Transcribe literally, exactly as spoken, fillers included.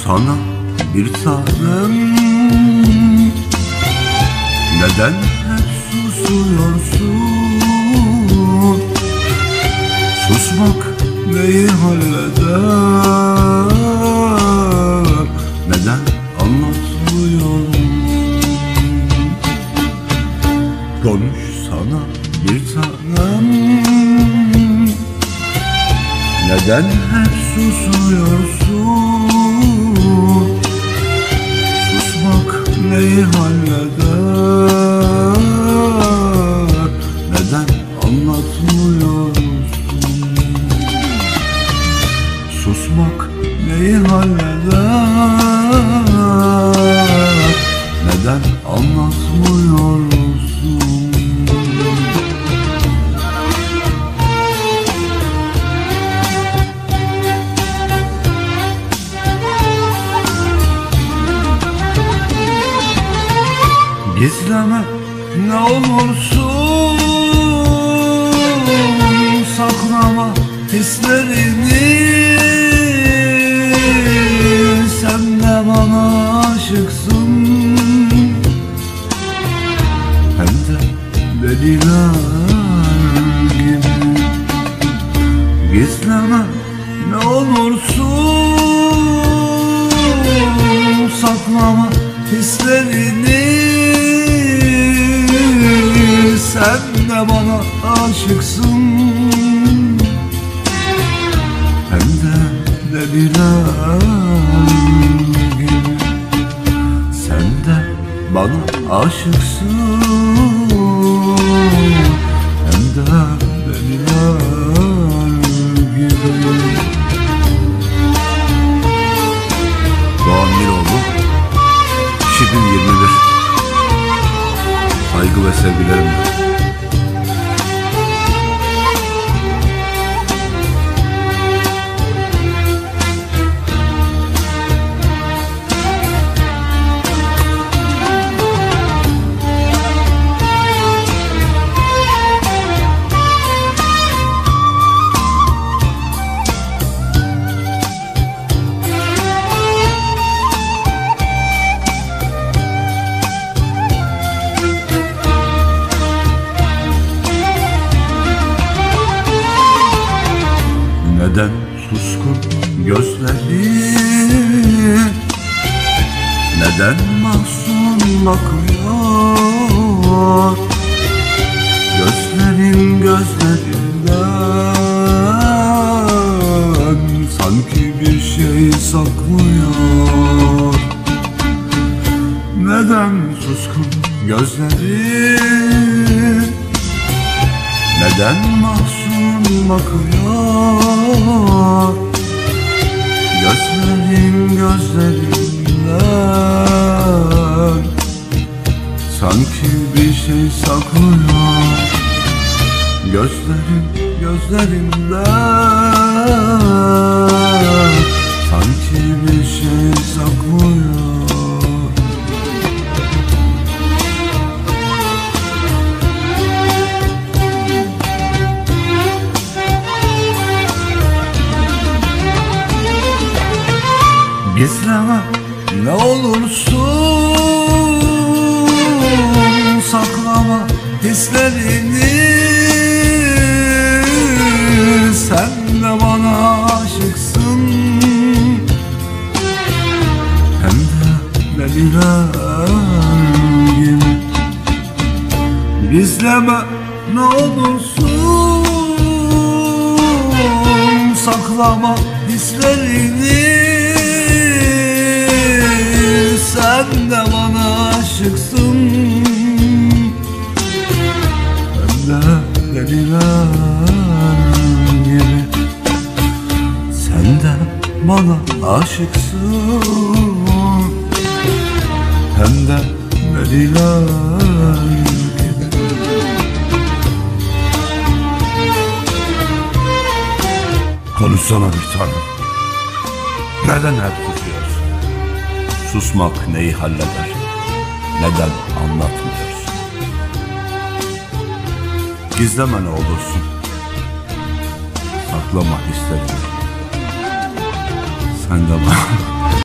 sana bir tanem, neden hep susuyorsun? Susmak neyi halleder, neden anlatmıyorsun? Konuş sana bir tanem, neden hep susuyorsun? Susmak neyi halleder, neden anlatmıyorsun? Susmak neyi halleder, neden anlatmıyorsun? Gizleme ne olursun, saklama hislerini. Sen de bana aşıksın, hem de deliler gibi. Gizleme ne olursun, saklama hislerini. Sen de bana aşıksın, hem de deliler gibi. Sen de bana aşıksın, hem de deliler gibi. Doğan Miroğlu, iki bin yirmi bir. Saygı ve sevgilerimle. Neden suskun gözlerin, neden mahzun bakıyor? Gözlerin gözlerinden sanki bir şey saklıyor. Neden suskun gözlerin, neden mahzun bakıyor? Gözlerin gözlerinden sanki bir şey saklıyor. Gözlerin gözlerinden sanki bir şey saklıyor. Gizleme ne olursun, saklama hislerini. Sen de bana aşıksın, hem de deliler gibi. Gizleme ne olursun, saklama hislerini. Sen de bana aşıksın, hem de deliler gibi. Sen de bana aşıksın, hem de deliler gibi. Konuşsana bir tanem, neden hep susuyorsun? Susmak neyi halleder, neden anlatmıyorsun? Gizleme ne olursun, saklama hislerini. Sen de bana